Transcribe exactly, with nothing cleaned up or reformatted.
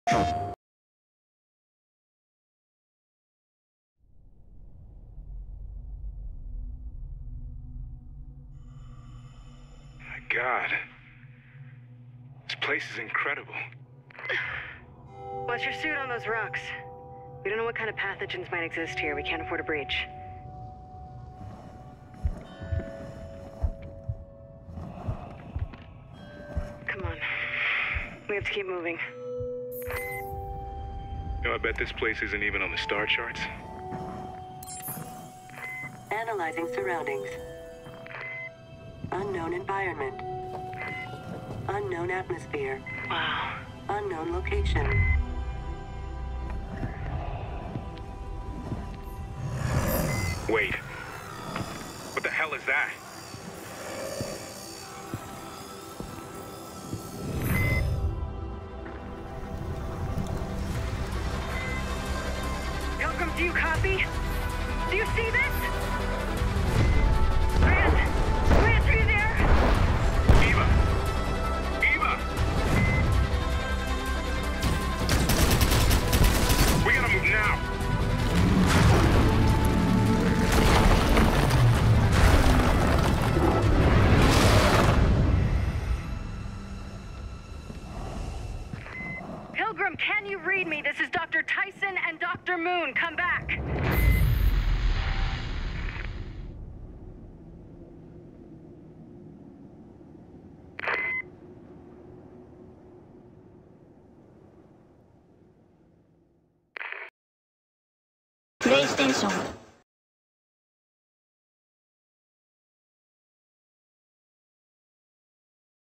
God. This place is incredible. What's your suit on those rocks? We don't know what kind of pathogens might exist here. We can't afford a breach. Come on. We have to keep moving. You know, I bet this place isn't even on the star charts. Analyzing surroundings. Unknown environment. Unknown atmosphere. Wow. Unknown location. Wait. What the hell is that? Pilgrim, do you copy? Do you see this? Grant! Grant, are you there? Eva! Eva! We gotta move now! Pilgrim, can you read me? This is Doctor Tyson and Doctor Moon. Come back. PlayStation